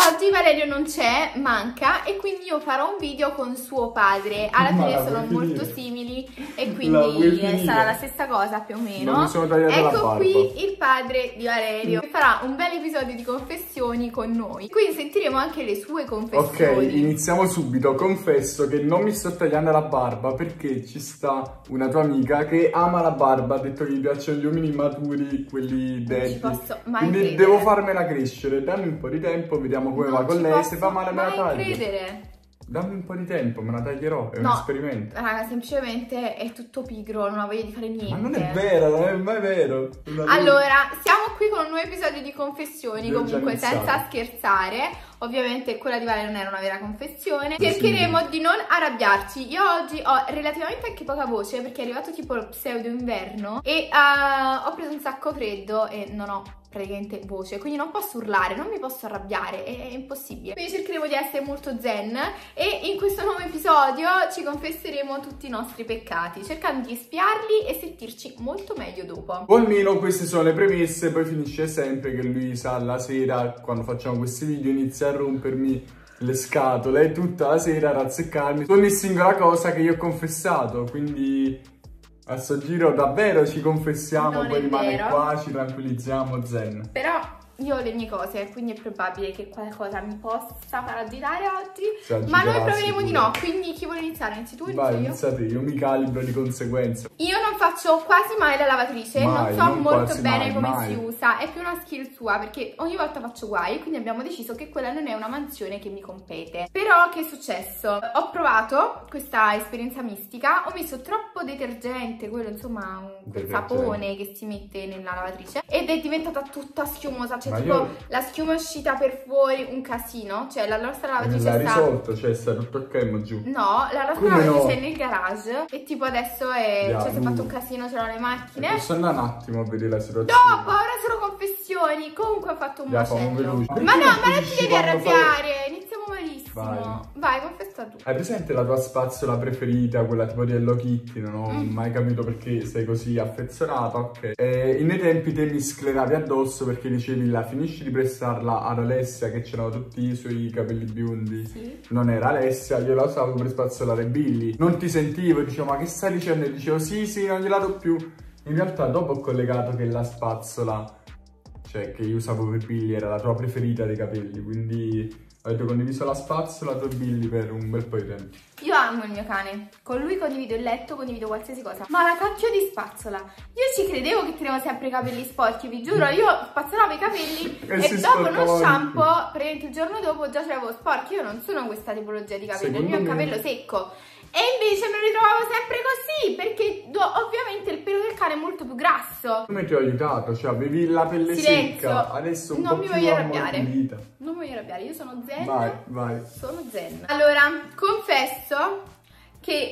oggi Valerio non c'è, manca, e quindi io farò un video con suo padre. Alla fine sono molto simili e quindi sarà la stessa cosa più o meno. Ecco qui il padre di Valerio, che farà un bel episodio di confessioni con noi. Quindi sentiremo anche le sue confessioni. Ok, iniziamo subito. Confesso che non mi sto tagliando la barba perché ci sta una tua amica che ama la barba, ha detto che gli piacciono gli uomini maturi, quelli detti. Non ci posso mai quindi credere. devo farmela crescere, dammi un po' di tempo, vediamo come va con lei, se fa male me la taglio. Non ci posso mai credere. Dammi un po' di tempo, me la taglierò, è un esperimento. Raga, semplicemente è tutto pigro, non ha voglia di fare niente. Ma non è vero, non è mai vero. Allora, siamo qui con un nuovo episodio di confessioni, comunque senza scherzare. Ovviamente quella di Vale non era una vera confessione. Cercheremo di non arrabbiarci. Io oggi ho relativamente anche poca voce perché è arrivato tipo il pseudo inverno e ho preso un sacco freddo e non ho praticamente voce, quindi non posso urlare, non mi posso arrabbiare, è impossibile. Quindi cercheremo di essere molto zen e in questo nuovo episodio ci confesseremo tutti i nostri peccati, cercando di spiarli e sentirci molto meglio dopo. O almeno queste sono le premesse, poi finisce sempre che Luisa alla sera, quando facciamo questi video, inizia a rompermi le scatole tutta la sera, a razzeccarmi su ogni singola cosa che io ho confessato, quindi a sto giro davvero ci confessiamo, poi rimane qua, ci tranquillizziamo, zen. Però io ho le mie cose, quindi è probabile che qualcosa mi possa far agitare oggi, ma noi proveremo di no, quindi chi vuole iniziare? Inizi tu, vai, inizia te, io mi calibro di conseguenza. Io non faccio quasi mai la lavatrice, non so molto bene come si usa, è più una skill sua perché ogni volta faccio guai, quindi abbiamo deciso che quella non è una mansione che mi compete. Però che è successo? Ho provato questa esperienza mistica, ho messo troppo detergente, quello insomma un sapone che si mette nella lavatrice, ed è diventata tutta schiumosa, cioè tipo la schiuma è uscita per fuori, un casino, cioè la nostra lavatrice l'ha risolto, cioè sta tutto ok ma giù. No, la nostra lavatrice è nel garage e tipo adesso è, cioè si è fatto un casino, c'erano le macchine. Posso andare un attimo a vedere la situazione? Dopo, ora sono confessioni, comunque ho fatto un macello. Ma no, ma non ti devi arrabbiare, iniziamo malissimo. Vai, confessa tu. Hai presente la tua spazzola preferita, quella tipo di Hello Kitty? Non ho mai capito perché sei così affezionata, ok. In quei tempi te mi scleravi addosso perché dicevi la finisci di prestarla ad Alessia che c'erano tutti i suoi capelli biondi. Sì. Non era Alessia, io la usavo per spazzolare Billy. Non ti sentivo, dicevo ma che stai dicendo? E dicevo sì, non gliela do più. In realtà dopo ho collegato che la spazzola, cioè che io usavo per Billy, era la tua preferita dei capelli, quindi avete condiviso la spazzola tu e Billy per un bel po' di tempo. Io amo il mio cane, con lui condivido il letto, condivido qualsiasi cosa. Ma la cacchio di spazzola, io ci credevo che tenevo sempre i capelli sporchi, vi giuro, io spazzolavo i capelli e dopo uno shampoo, praticamente il giorno dopo già ce l'avevo sporchi. Io non sono questa tipologia di capelli, il mio è un capello secco. E invece me lo ritrovavo sempre così, perché ovviamente il pelo del cane è molto più grasso. Come ti ho aiutato? Cioè avevi la pelle secca, adesso un po' più ammorbidita. Non mi voglio arrabbiare, io sono zen. Vai. Sono zen. Allora, confesso che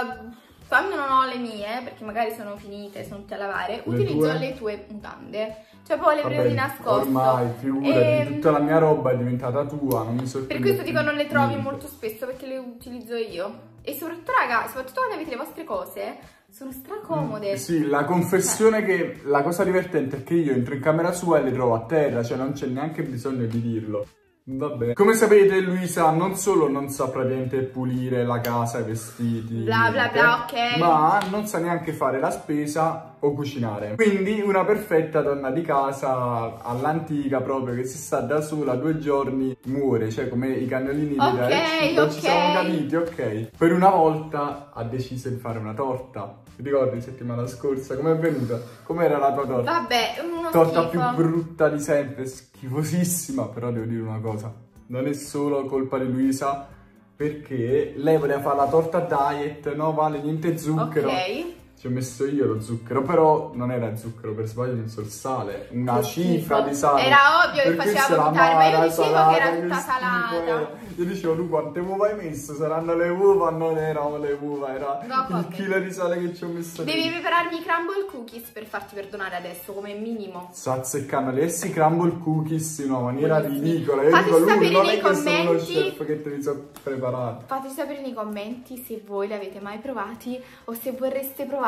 quando non ho le mie, perché magari sono finite, sono tutte a lavare, utilizzo le tue mutande. Cioè poi le prendo di nascosto. Ormai, figurati, tutta la mia roba è diventata tua, non mi sorprende. Per questo dico non le trovi molto spesso perché le utilizzo io. E soprattutto, raga, soprattutto quando avete le vostre cose, sono stracomode. Sì, la confessione che la cosa divertente è che io entro in camera sua e le trovo a terra, cioè non c'è neanche bisogno di dirlo. Vabbè. Come sapete Luisa non solo non sa praticamente pulire la casa, i vestiti, bla bla bla, ok, ma non sa neanche fare la spesa o cucinare. Quindi una perfetta donna di casa all'antica proprio, che si sta da sola 2 giorni muore, cioè come i cagnolini ok. Ci siamo capiti, ok. Per una volta ha deciso di fare una torta. Ti ricordi settimana scorsa? Com'è venuta? Com'era la tua torta? Vabbè, uno torta schifo. Più brutta di sempre, schifosissima. Però devo dire una cosa, non è solo colpa di Luisa, perché lei voleva fare la torta diet, no Vale, niente zucchero. Ok. Ci ho messo io lo zucchero, però non era zucchero, per sbaglio ho messo il sale, una cifra di sale. Era ovvio che faceva vomitare, ma io dicevo che era tutta salata. Io dicevo, tu quante uova hai messo? Saranno le uova? Non erano le uova, era il chilo di sale che ci ho messo. Devi prepararmi i crumble cookies per farti perdonare adesso, come minimo. Sta azzeccando lessi crumble cookies in una maniera ridicola. Io Fateci dico, sapere non nei è che sono lo commenti. chef che te li so preparare. Fateci sapere nei commenti se voi li avete mai provati o se vorreste provare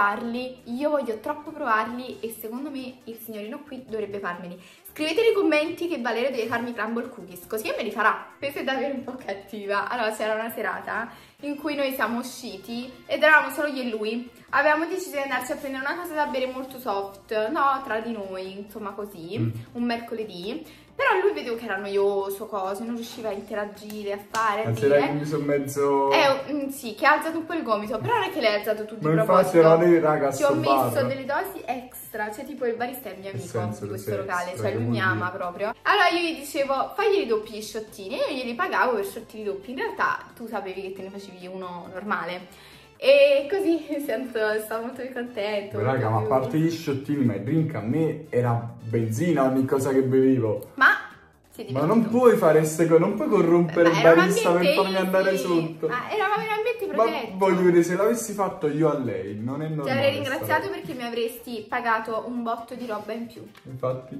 provarli, io voglio troppo provarli e secondo me il signorino qui dovrebbe farmeli. Scrivete nei commenti che Valerio deve farmi crumble cookies, così me li farà. Questa è davvero un po' cattiva. Allora, c'era una serata in cui noi siamo usciti ed eravamo solo io e lui. Avevamo deciso di andarci a prendere una cosa da bere molto soft, no, tra di noi, insomma così, un mercoledì. Però lui vedevo che era noioso, cose, non riusciva a interagire, a fare, a dire. Mi sono mezzo... sì, che ha alzato un po' il gomito, però non è che l'hai alzato tu di proposito. Infatti erano dei ragazzi. Ti ho messo delle dosi extra, cioè tipo il barista è il mio amico di questo locale, cioè lui mi ama proprio. Allora io gli dicevo, fagli doppi gli sciottini, e io glieli pagavo per sciottini doppi. In realtà tu sapevi che te ne facevi uno normale. E così stavo molto più contento. Beh, raga, ma a parte gli sciottini, ma il drink a me era benzina ogni cosa che bevivo. Ma non puoi fare queste cose, non puoi corrompere il barista per farmi andare sotto. Ma eravamo in un ambiente protetto. Ma voglio vedere, se l'avessi fatto io a lei, non è normale. Ti avrei ringraziato perché mi avresti pagato un botto di roba in più. Infatti.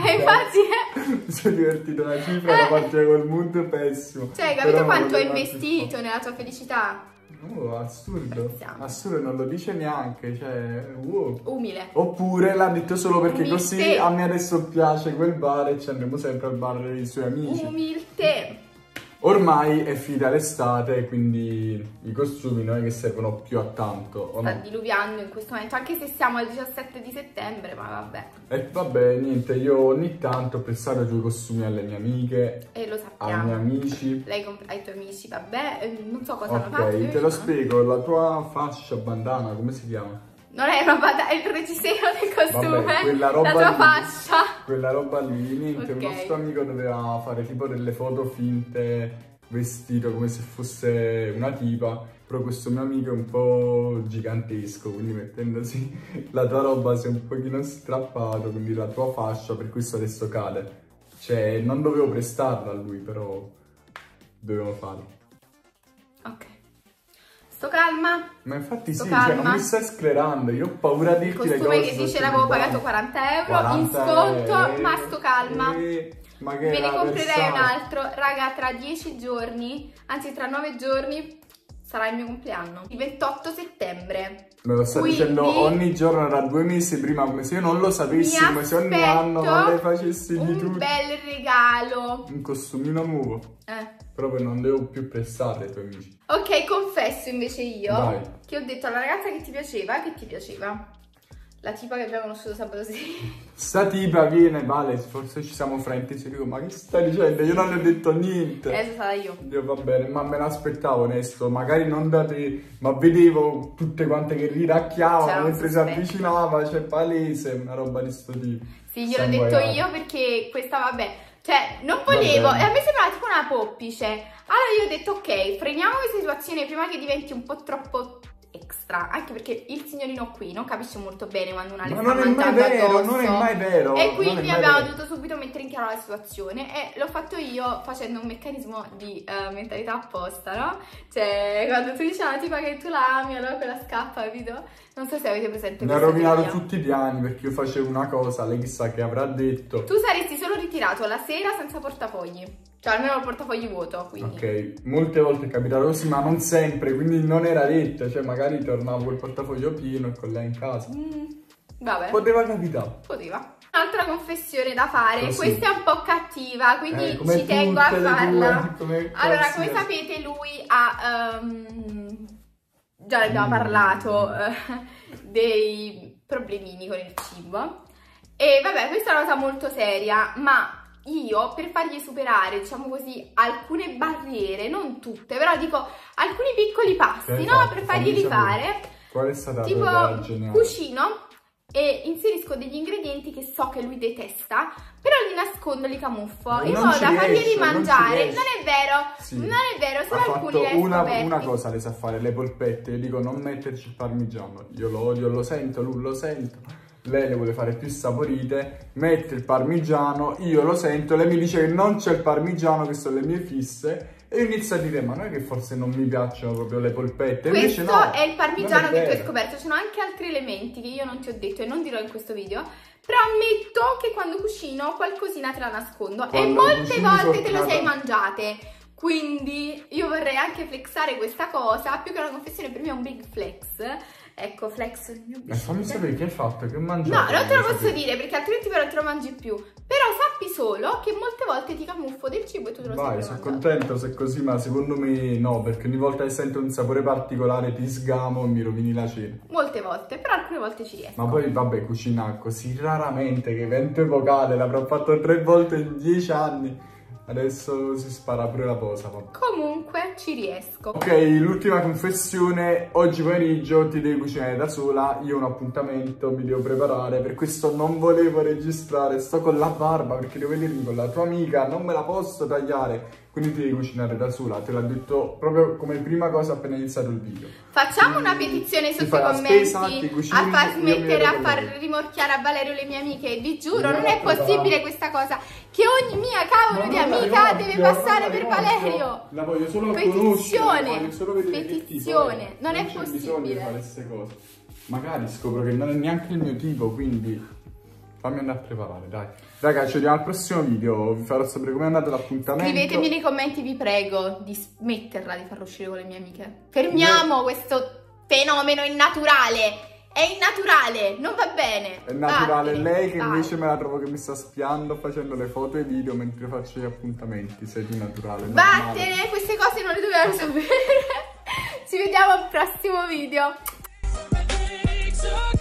Infatti. Mi sono divertito una cifra da partire col mood pessimo. Cioè, hai capito quanto hai investito nella tua felicità? Oh, assurdo. Assurdo, non lo dice neanche, cioè, wow. Umile. Oppure l'ha detto solo perché così a me adesso piace quel bar e ci andremo sempre al bar dei suoi amici. Umiltà. Ormai è finita l'estate, quindi i costumi non è che servono più a tanto. Sta diluviando in questo momento, anche se siamo al 17 di settembre, ma vabbè. E vabbè, niente, io ogni tanto prestare giù i costumi alle mie amiche. E lo sappiamo. Ai miei amici. Lei compra ai tuoi amici, vabbè, non so cosa hanno fatto. Ok, te lo spiego, la tua fascia, bandana, come si chiama? Non è una bandana, è il reggiseno del costume. Vabbè, quella roba la tua lì, fascia. Quella roba lì, niente, Okay. Un nostro amico doveva fare tipo delle foto finte, vestito come se fosse una tipa, però questo mio amico è un po' gigantesco, quindi mettendosi la tua roba si è un pochino strappato, quindi la tua fascia, per questo adesso cade. Cioè, non dovevo prestarla a lui, però dovevo farlo. Ok. Sto calma. Ma infatti sì, calma. Cioè, non mi stai sclerando, io ho paura di dirti le cose. Il costume che dice l'avevo pagato 40 euro in sconto, ma sto calma. Ma che Me ne comprerei un altro. Raga, tra 10 giorni, anzi tra 9 giorni, sarà il mio compleanno. Il 28 settembre. Me lo sta dicendo ogni giorno da 2 mesi prima, come se io non lo sapessi, come se ogni anno non le facessi di tutto. Un bel regalo. Un costumino nuovo. Proprio non devo più prestare ai tuoi amici. Ok, confesso invece io. Vai. Che ho detto alla ragazza che ti piaceva. La tipa che abbiamo conosciuto sabato sera. Sta tipa viene, vale, forse ci siamo fraintesi. Dico, ma che stai dicendo? Io non le ho detto niente. Sono stata io. Va bene, ma me l'aspettavo onesto. Magari non da te, ma vedevo tutte quante che riracchiavano mentre si avvicinava. Cioè, palese, una roba di sto tipo. Sì, gliel'ho detto io perché questa, vabbè. Cioè, non volevo, e a me sembrava tipo una poppice. Allora io ho detto, ok, freniamo questa situazione prima che diventi un po' troppo extra. Anche perché il signorino qui non capisce molto bene quando una le sta mangiando addosso. Non è mai vero. E quindi abbiamo dovuto subito mettere in chiaro la situazione. E l'ho fatto io facendo un meccanismo di mentalità apposta, no? Cioè, quando tu dici alla tipa che tu la ami, allora quella scappa, capito? Non so se avete presente questo. Mi ha rovinato tutti i piani perché io facevo una cosa, lei chissà che avrà detto. Tu saresti solo ritirato la sera senza portafogli. Cioè almeno il portafogli vuoto, quindi. Ok, molte volte è capitato così, ma non sempre, quindi non era detto. Cioè magari tornavo col portafoglio pieno e con lei in casa. Vabbè. Poteva capitare. Poteva. Un'altra confessione da fare, questa è un po' cattiva, quindi ci tengo a farla. Allora, come sapete lui ha... già ne abbiamo parlato dei problemini con il cibo. E vabbè, questa è una cosa molto seria, ma io per fargli superare, diciamo così, alcune barriere, non tutte, però dico alcuni piccoli passi, no? Per farglieli fare. Qual è stata tipo la geniale? Cucino e inserisco degli ingredienti che so che lui detesta, però li nascondo, li camuffo in modo da farglieli mangiare. Non è vero, sì. Non è vero, solo alcuni li hai scoperti. Una cosa le sa fare, le polpette. Io dico non metterci il parmigiano, io lo odio, lo sento, lui lo sento. Lei le vuole fare più saporite, mette il parmigiano, io lo sento, lei mi dice che non c'è il parmigiano, che sono le mie fisse, e io inizio a dire ma non è che forse non mi piacciono proprio le polpette. Questo no, è il parmigiano che tu hai scoperto. Ci sono anche altri elementi che io non ti ho detto e non dirò in questo video, però ammetto che quando cucino qualcosina te la nascondo e molte volte te lo sei mangiate. Quindi io vorrei anche flexare questa cosa, più che una confessione per me è un big flex. Ecco, flex il mio bicipite. Fammi sapere che hai fatto, che ho mangiato. No, non te lo posso dire perché altrimenti però non te lo mangi più. Però sappi solo che molte volte ti camuffo del cibo e tu te lo Vai, sono contento se è così, ma secondo me no, perché ogni volta che sento un sapore particolare ti sgamo e mi rovini la cena. Molte volte, però alcune volte ci riesco. Ma poi vabbè, cucina così raramente che evento epocale, l'avrò fatto 3 volte in 10 anni. Adesso si spara pure la posa. Vabbè. Comunque ci riesco. Ok, l'ultima confessione. Oggi pomeriggio ti devi cucinare da sola. Io ho un appuntamento, mi devo preparare. Per questo non volevo registrare. Sto con la barba perché devo vedermi con la tua amica. Non me la posso tagliare. Quindi ti devi cucinare da sola. Te l'ho detto proprio come prima cosa appena iniziato il video. Facciamo una petizione sotto i commenti a far smettere, a far rimorchiare a Valerio le mie amiche. Vi giuro, non è possibile questa cosa. Che ogni mia cavolo di amica deve passare per Valerio. La voglio solo petizione, petizione. Non è possibile. Non c'è bisogno di fare possibile. queste cose. Magari scopro che non è neanche il mio tipo, quindi fammi andare a preparare, dai. Raga, ci vediamo al prossimo video, vi farò sapere com'è andato l'appuntamento. Scrivetemi nei commenti, vi prego, di smetterla di farlo uscire con le mie amiche. Fermiamo questo fenomeno innaturale. È innaturale, non va bene. È naturale. Vattene, Lei che vai. invece me la trovo che mi sta spiando facendo le foto e i video mentre faccio gli appuntamenti. Sei tu naturale. Vattene, queste cose non le dobbiamo sapere. Ci vediamo al prossimo video.